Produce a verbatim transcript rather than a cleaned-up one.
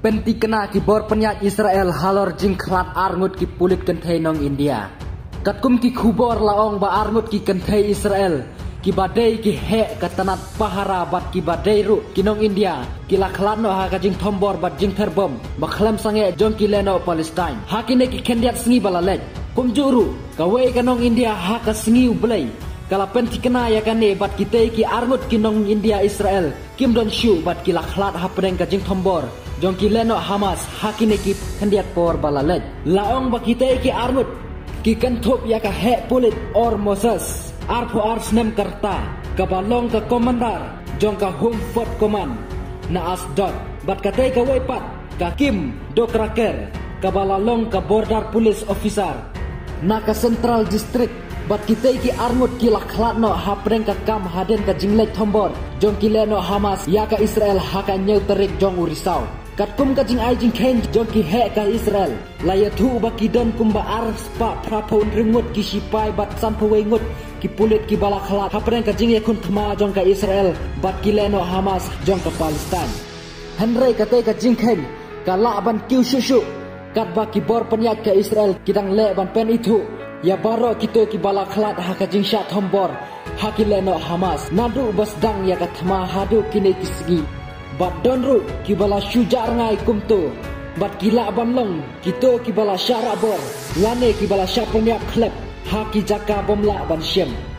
Penti kena ki bor penyat Israel halor jing klat arngut ki pulit kentai nong India. Katkum ki kubor laong ba arngut ki kentai Israel. Ki badai ki he katanat pahara bat ki badai ru ki nong India. Ki laklat no ha ka jing tombor bat jing terbom. Bakhlem sange jong ki leno Palestine. Ha ki ne ki kendiat sengi balalej. Kum juru kawai ka nong India ha ka sengi ublay. Kala penti kena ya kan ne bat kita ki arngut ki nong India Israel. Kim don shu bat ki laklat ha pedeng ka jing tombor. Jong ki leno Hamas hakine ki kendiat por balalej. Laong ba kita ki arngut ki kentop ya ka he pulit or Moses. Arpo arsnem karta kabalong ka komandar jong ka home fort command na Asdod bat katay ka waypat ka Kim Dokraker kabalalong ka border police officer na ka central district bat kitay ki arngut ki laklat no hapreng ka kam haden ka jinglek thombor jong ki leno Hamas ya ka Israel haka nyeu terik jong urisau kat kum ka jing ai jing ken jong ki he ka Israel laya thu ba ki don kum ba ar spa prapon ringut ki sipai bat san wengut ki pulit ki balaklat hapreng ka jing yakun thma jong ka Israel bat ki leno Hamas jong ka Palestine henry katay ka jing ken ka la ban kiu shushu kat ba ki bor penyat ka Israel kidang le ban pen itu ya baro kito ki balaklat ha ka jing shat hombor ha ki leno Hamas nadu bas dang ya ka thma hadu kine kisgi bat donru ki bala syujar ngai kumto bat kila banlong kito ki bala syarabor lane ki bala syapnya klep ha ki jaka bomla ban syem